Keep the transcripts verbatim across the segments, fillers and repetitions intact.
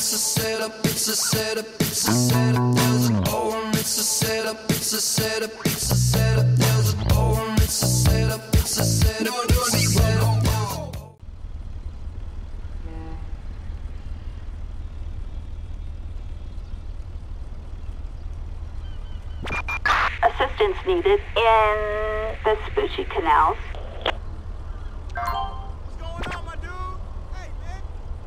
it's a setup, it's a setup, it's a setup. There's an O, and it's a setup, it's a setup, it's a setup. There's an O, and it's a setup, it's a setup, it's a setup. Assistance needed in the Vespucci canals. What's going on, my dude? Hey, man.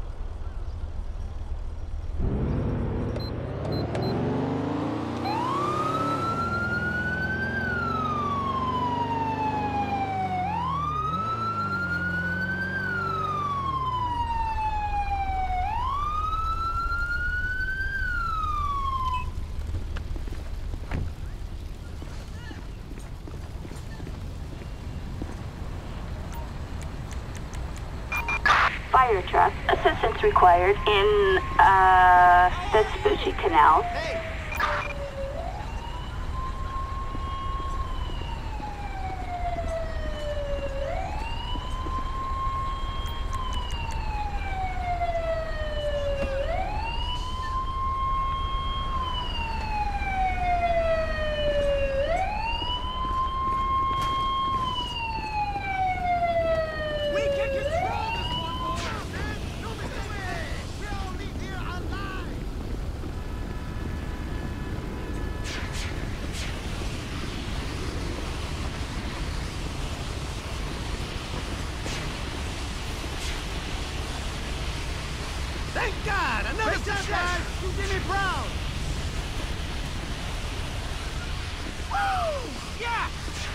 Fire truck. Assistance required in uh, the Vespucci canals. Hey. We can control this one, boys, man. No mistake. We all leave here alive. Thank God! Another success! You did me proud! Woo! Yeah!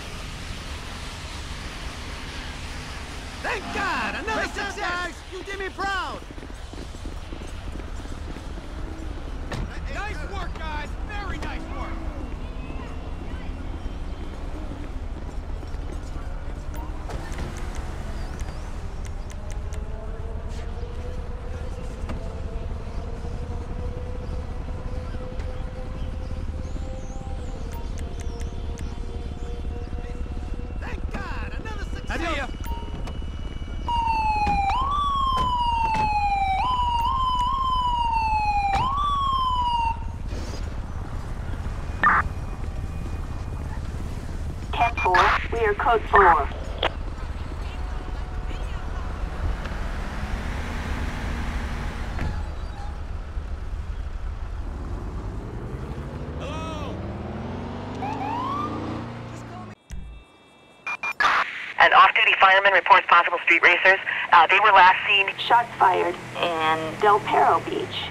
Thank God! Another success! You did me proud! Nice work, guys! Very nice work! Thank God! Another success! See ya! ten four. We are code four. An off-duty fireman reports possible street racers. Uh, they were last seen. Shots fired in Del Perro Beach.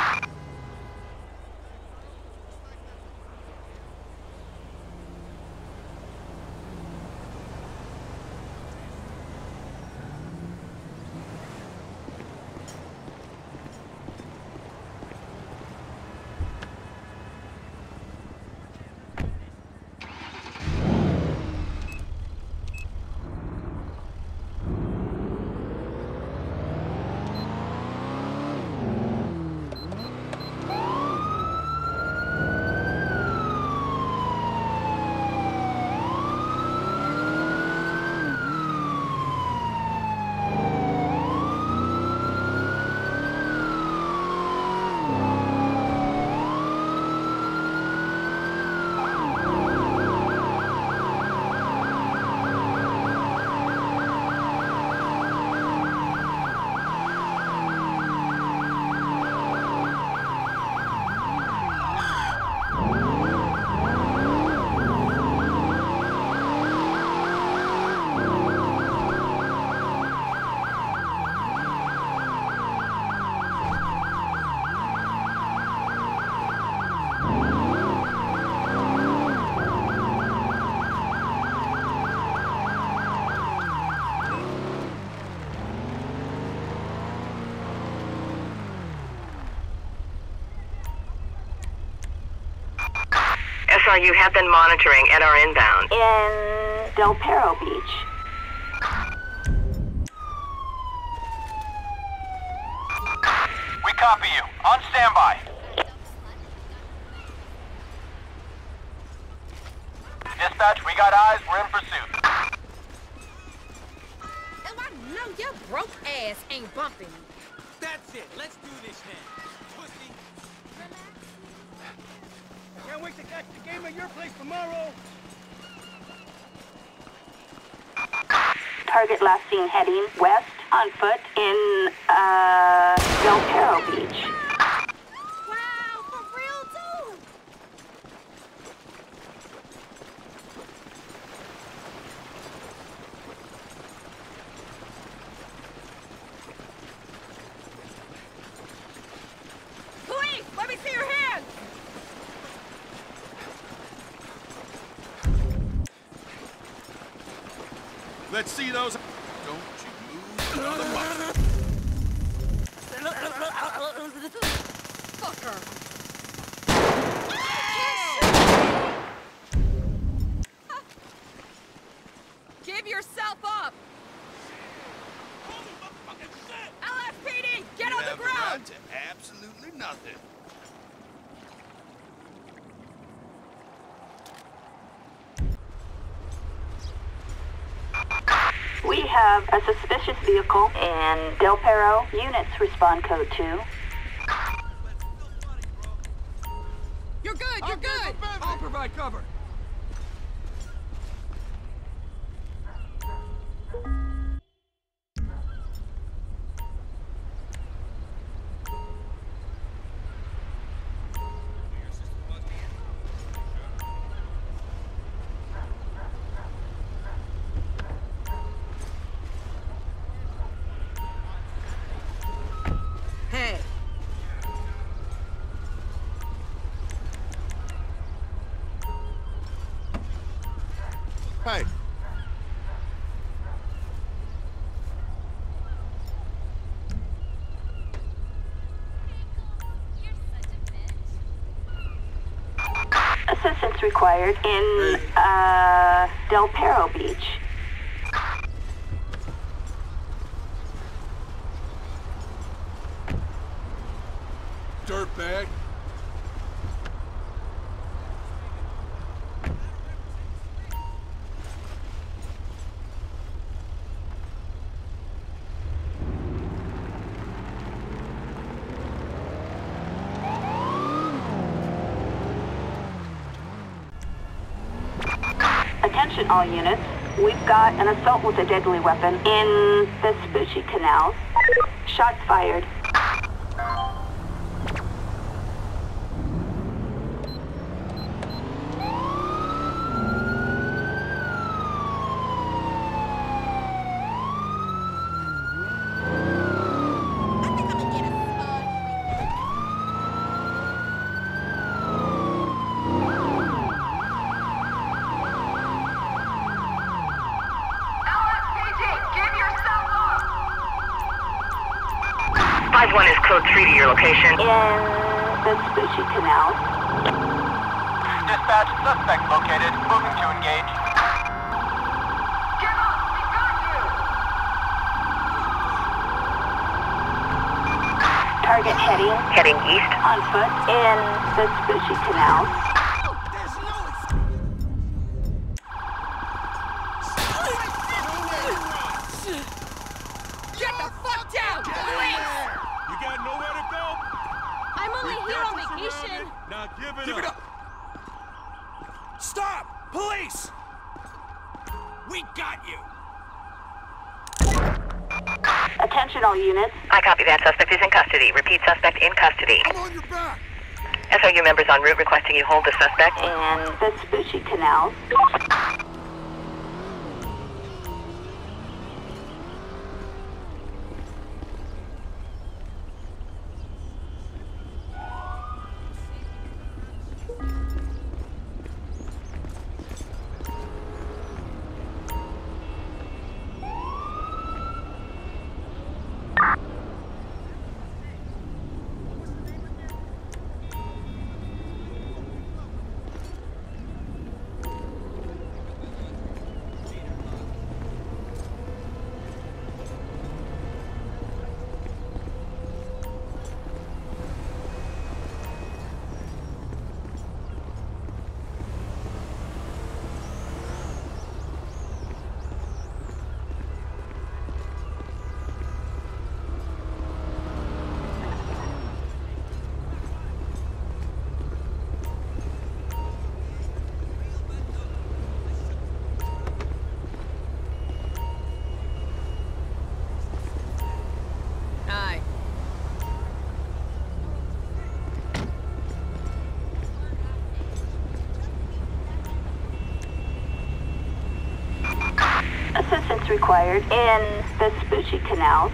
S R U have been monitoring and are inbound. In Del Perro Beach. We copy you. On standby. Dispatch, we got eyes. We're in pursuit. Oh, I know your broke ass ain't bumping me. That's it. Let's do this now. Pussy. Can't wait to catch the game at your place tomorrow. Target last seen heading west on foot in, uh, Del Perro Beach. Wow, for real, too? Police, let me see your hands! Let's see those. Don't you lose another muscle. Fucker! Give yourself up! Holy motherfucking shit! L S P D, get You on the have ground! right to absolutely nothing. We have a suspicious vehicle in Del Perro. Units respond code two. You're good, you're good! I'll provide cover. Hey. Hey. Assistance required in, uh, Del Perro Beach. Dirtbag. Attention all units. We've got an assault with a deadly weapon in Vespucci Canals. Shots fired. five one is code three to your location. In Vespucci Canals. Dispatch, suspect located. Moving to engage. Get up! We got you! Target heading Heading east. on foot in Vespucci Canals. There's no excuse. Get the fuck down! Police! You got nowhere to go? I'm only We here got on you vacation. surrounded. Now give it Give up. it up. Stop! Police! We got you. Attention all units. I copy that. Suspect is in custody. Repeat, suspect in custody. I'm on your back. S O U members en route requesting you hold the suspect. In Vespucci Canals. required in the Vespucci Canals.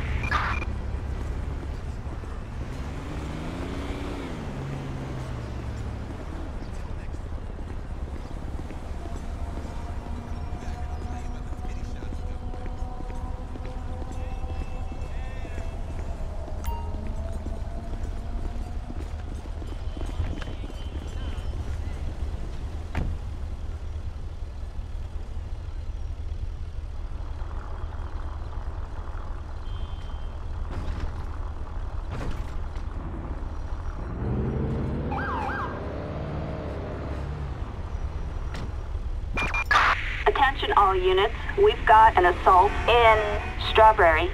Attention all units, we've got an assault in Strawberry.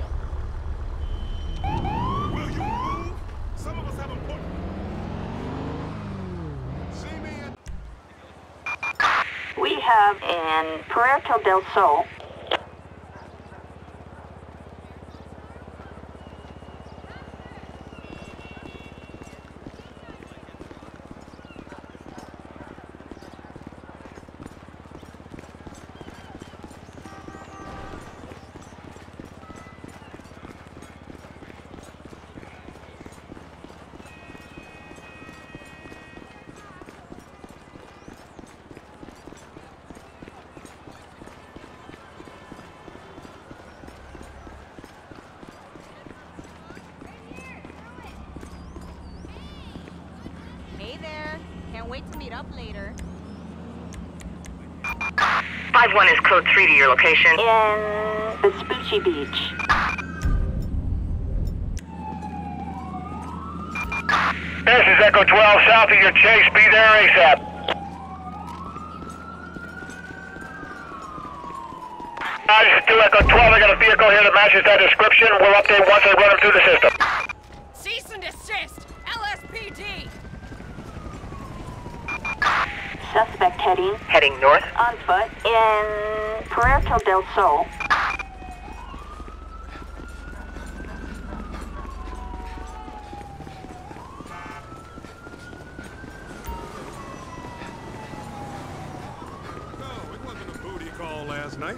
Will you move? Some of us have important... See me in... We have in Puerto del Sol. Hey there. Can't wait to meet up later. five one is code three to your location. In Vespucci Beach. This is Echo twelve, south of your chase. Be there ASAP. Uh, this is two Echo twelve. I got a vehicle here that matches that description. We'll update once I run them through the system. Cease and desist! L S P D! Suspect heading Heading north. on foot in Puerto del Sol. No, it wasn't a booty call last night.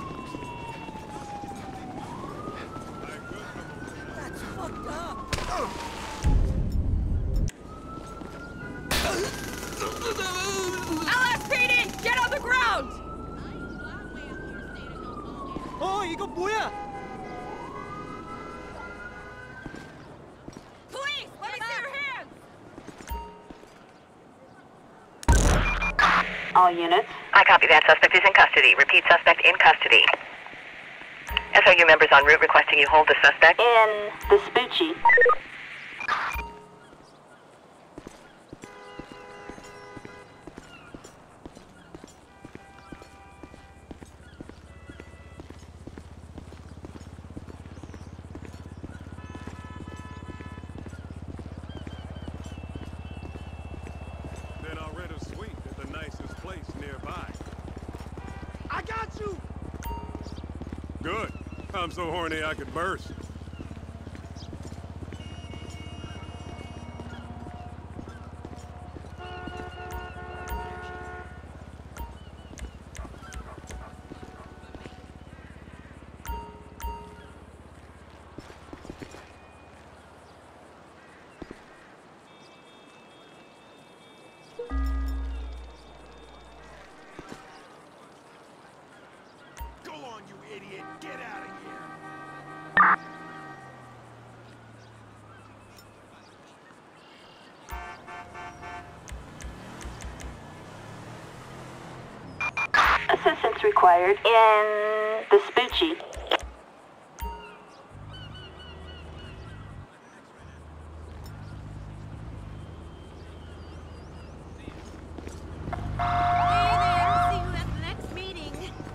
That's fucked up. L S P D! Get on the ground! 어, 이거 뭐야? Police! Let me see your hands! All units, I copy that. Suspect is in custody. Repeat, suspect in custody. S R U members en route requesting you hold the suspect. in Vespucci. Then I'll rent a suite at the nicest place nearby. I got you! Good. I'm so horny I could burst. Go on, you idiot! Get out of here! Assistance required in Vespucci. Hey there! See you at the next meeting.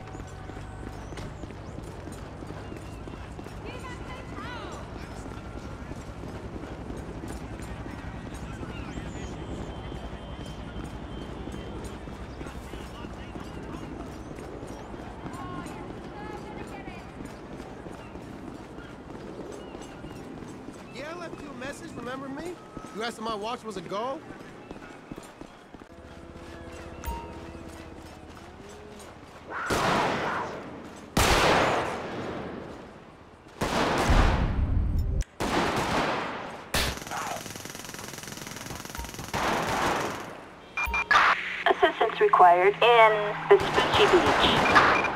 Yeah, I left you a message, remember me? You asked if my watch was a gold? required in Vespucci Beach.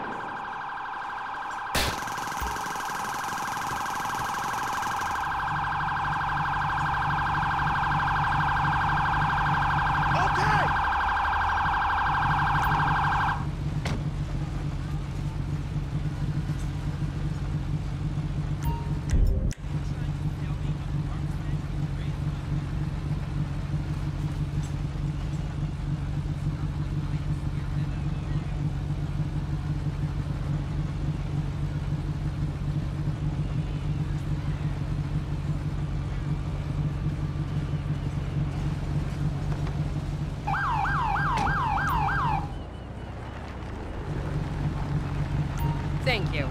Thank you.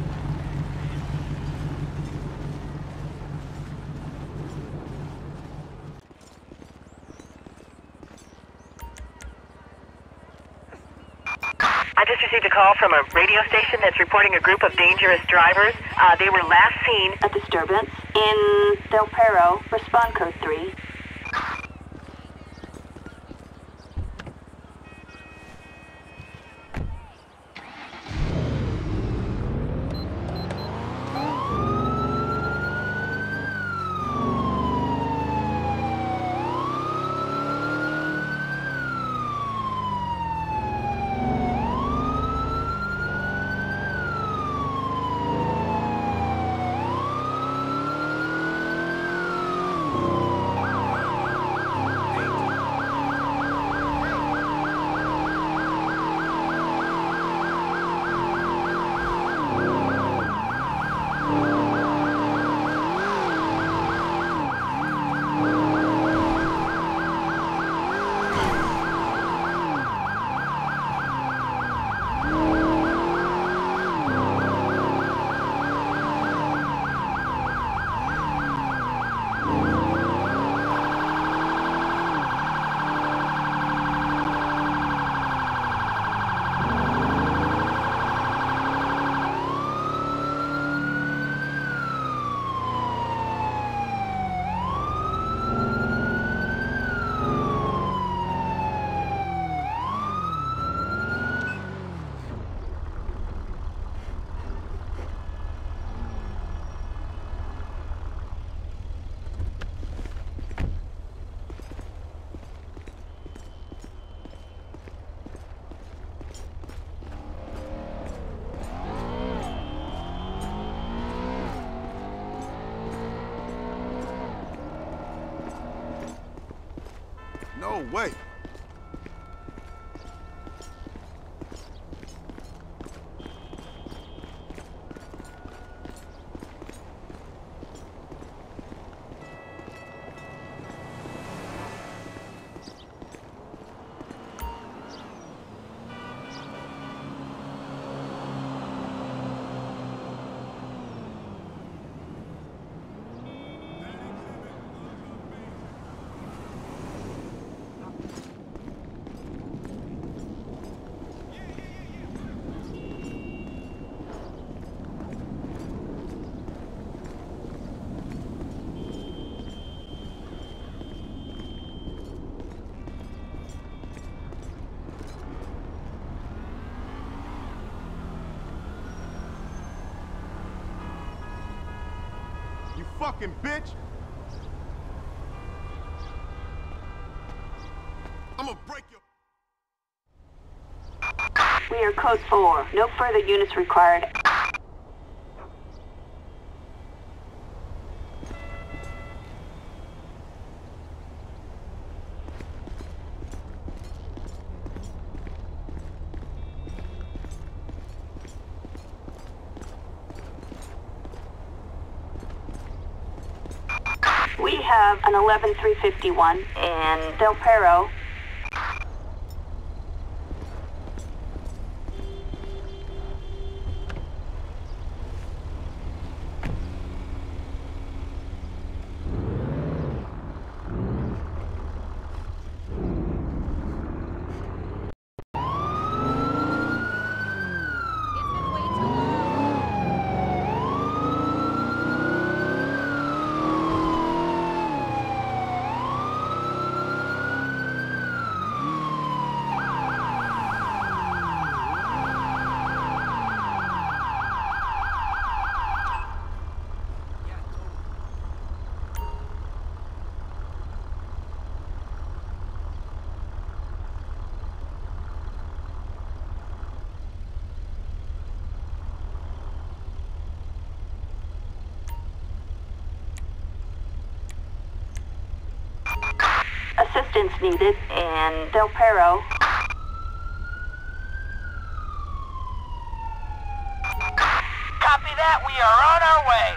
I just received a call from a radio station that's reporting a group of dangerous drivers. Uh, they were last seen. A disturbance in Del Perro. Respond code three. No way. You fucking bitch! I'm gonna break your... We are code four. No further units required. We have an eleven three fifty-one in Del Perro. Assistance needed in Del Perro. Copy that. We are on our way.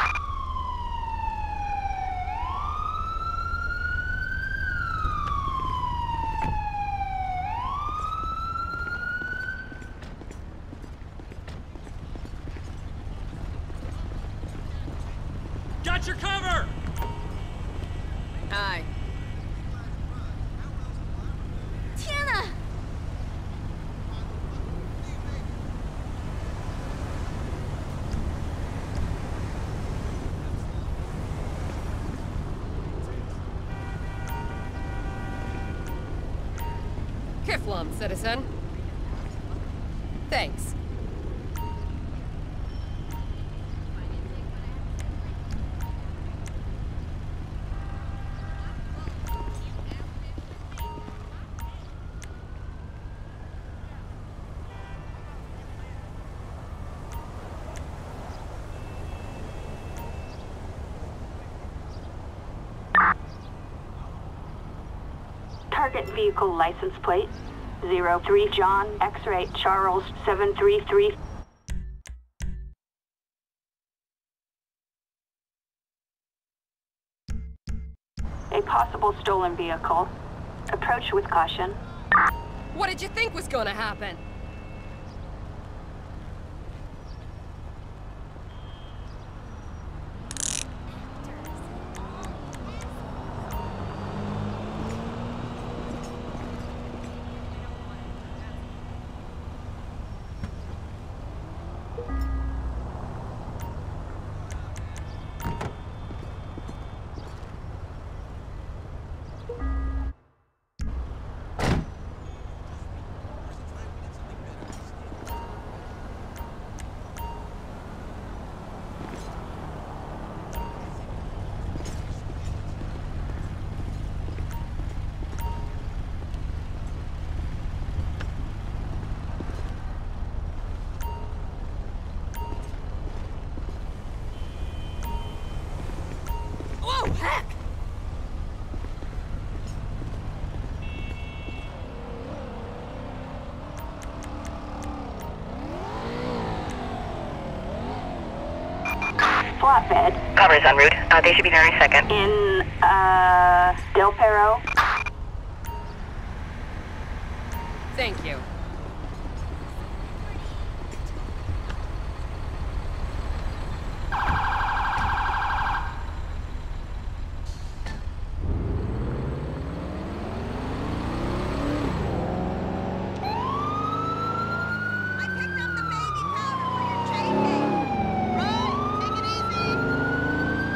Got your cover! Aye. Tiana! Kiflum, citizen. Thanks. Target vehicle license plate zero three John X-ray Charles seven three three. A possible stolen vehicle. Approach with caution. What did you think was gonna happen? Oh, heck! Flatbed Cover is en route. Uh, they should be there in a second. in, uh, Del Perro. Thank you. I picked up the baby powder for your chain gang. Right, take it easy.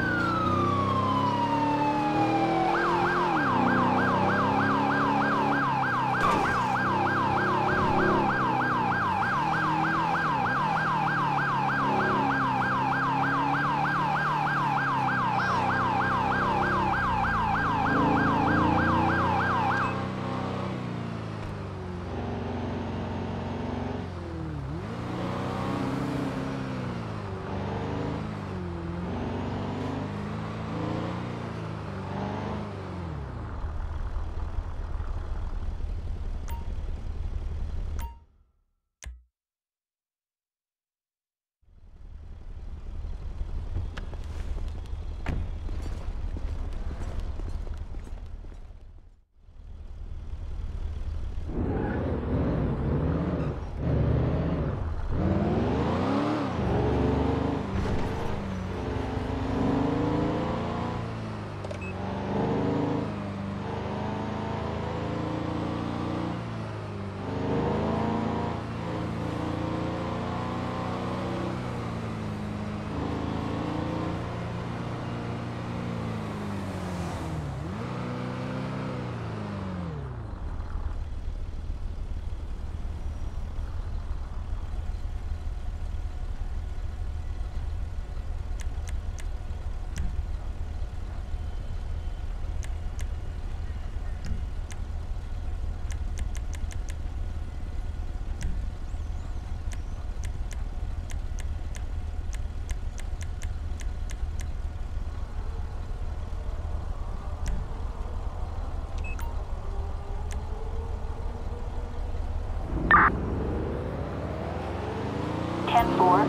four.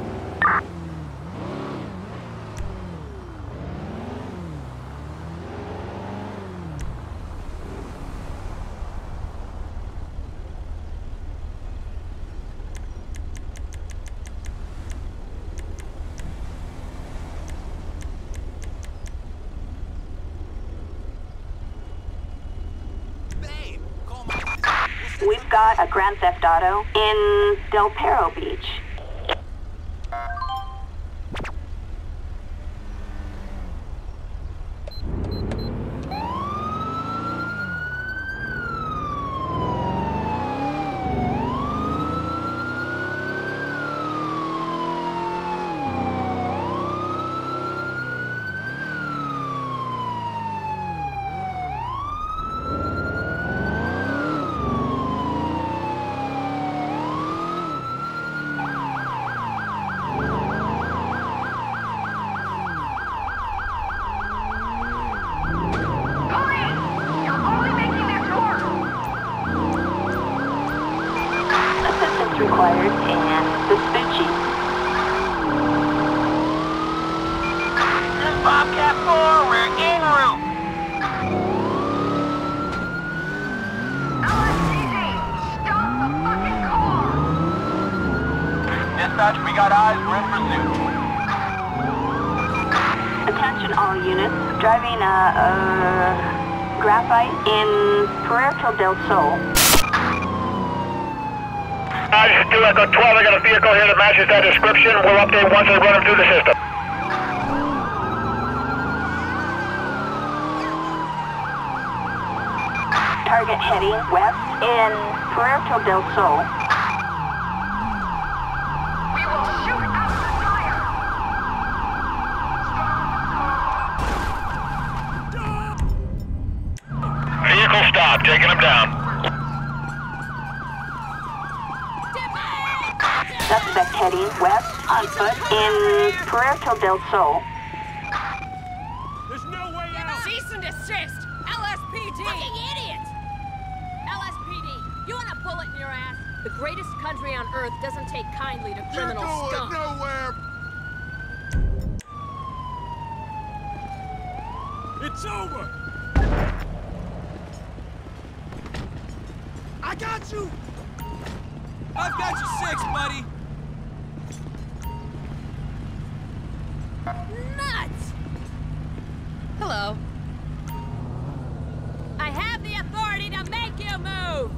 Babe, call my... We've got a Grand Theft Auto in Del Perro Beach. Assistance required in Vespucci. This is Bobcat four, we're en route. L S P D, stop the fucking car! Dispatch, we got eyes, we're in pursuit. Attention all units. Driving a, uh, graphite in Puerto del Sol. I just do Echo twelve. I got a vehicle here that matches that description. We'll update once I run them through the system. Target heading west in Puerto del Sol. We will shoot out the fire! Vehicle stop. Taking them down. Suspect heading west on foot in Puerto del Sol. There's no way out. Cease and desist! L S P D! Fucking idiot! L S P D, you want a bullet in your ass? The greatest country on earth doesn't take kindly to criminal You're scum. going nowhere. It's over. I got you. I've got you six, buddy. Nuts! Hello. I have the authority to make you move!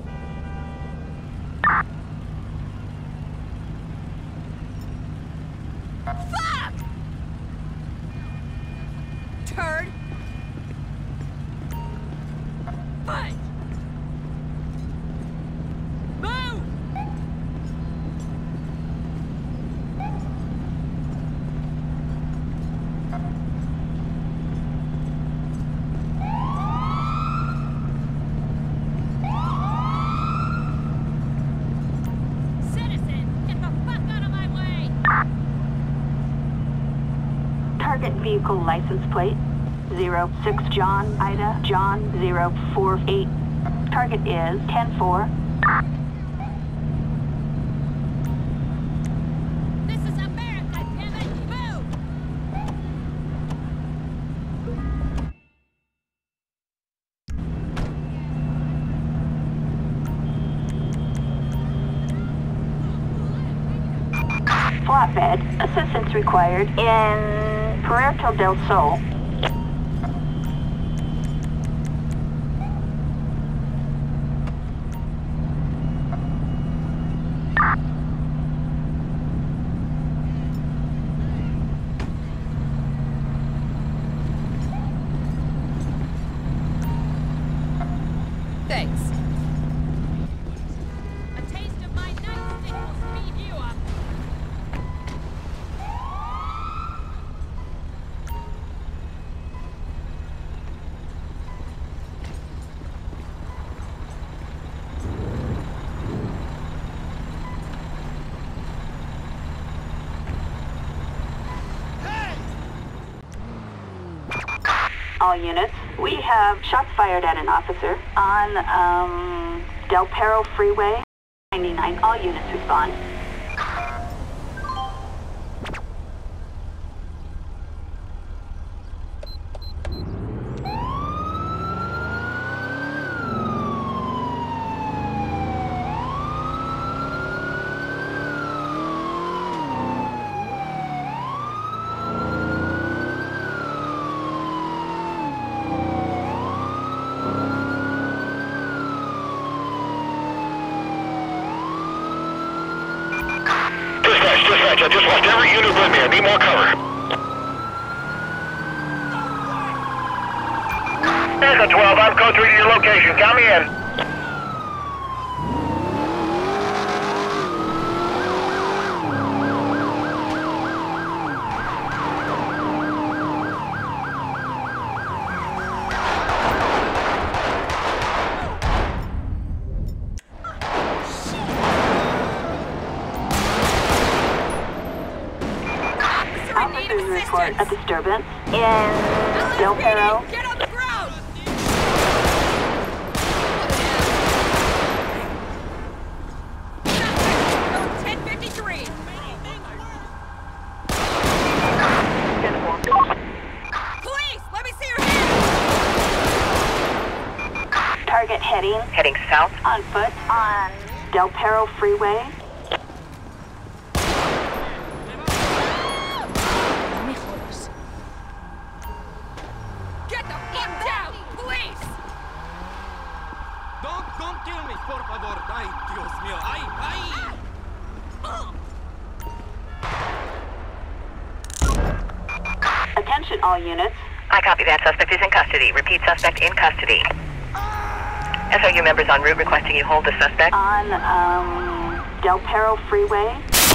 Fuck! Turd! Fight! Move! Citizen, get the fuck out of my way! Target vehicle license plate zero six John Ida John zero four eight. Target is ten four. This is America, damn it! Move! Flatbed. Assistance required in Puerto del Sol. Thanks. A taste of my nightstick will speed you up. All units, we have shots fired at an officer on um, Del Perro Freeway ninety-nine. All units respond. just lost every unit with me. I need more cover. Echo twelve, I'm code three to your location. Count me in. Officers report a disturbance in Del Perro. Get on the ground! ten fifty-three. Police, let me see your hand. Target heading Heading south. on foot on Del Perro Freeway. Get the fuck down! Police! Don't, don't kill me, por favor. Ay, Dios mío. Ay, ay. Attention all units. I copy that. Suspect is in custody. Repeat, suspect in custody. S O U members en route requesting you hold the suspect. On um, Del Perro Freeway.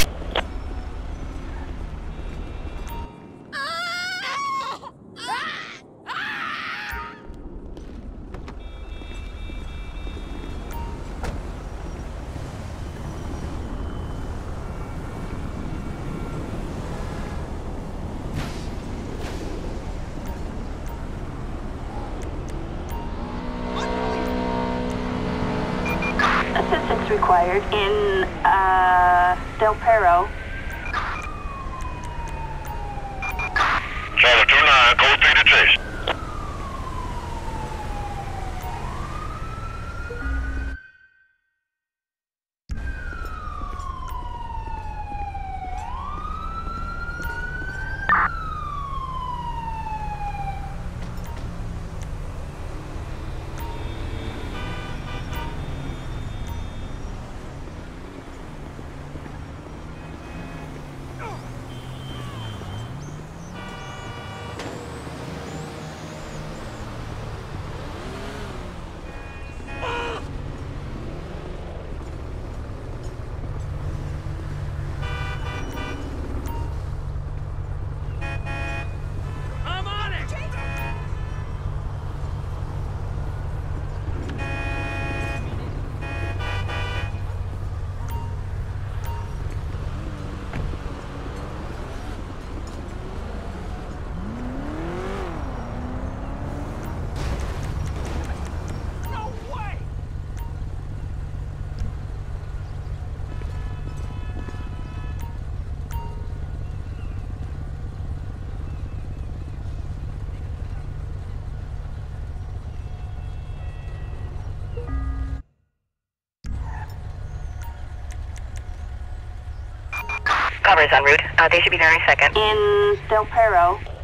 Assistance required in uh, Del Perro. Charlie two nine, code three to chase. I'm on it. No way. Cover is en route. Uh, they should be there any second. In Del Perro.